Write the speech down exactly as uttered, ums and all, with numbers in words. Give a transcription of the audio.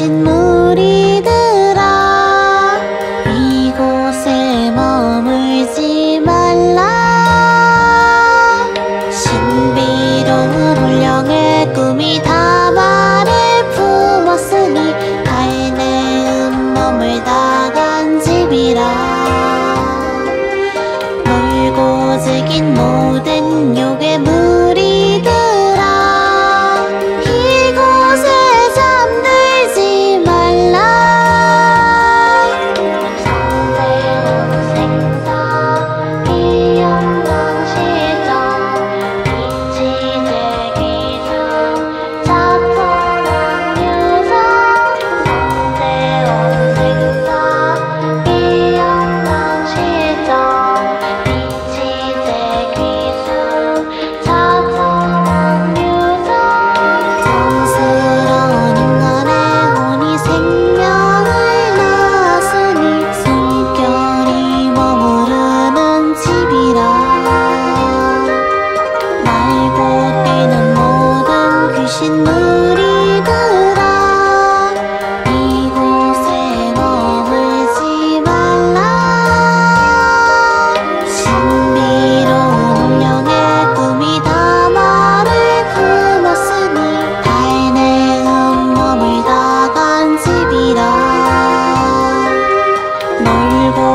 귀신 무리들아, 이곳에 머물지 말라. 신비로운 혼령의 꿈이 다말을 품었으니 달래음 머물다간 집이라. 놀고 즐긴 모든 욕의 무리들아, 이곳에 잠들지 말라. 성대온 생사 비영광시정 이치제기중 자천왕유성. 성대온 생사 비영광시정 이치제기중 자천왕유성. 정스러운 인간의 혼이 생명을 낳았으니 숨결이 머무르는 집이라. 날고 뛰는 모든 귀신 무리들아, 이곳에 머물지 말라. 신비로운 혼령의 꿈이 다말을 품었으니 달래음 머물다간 집이라. 놀고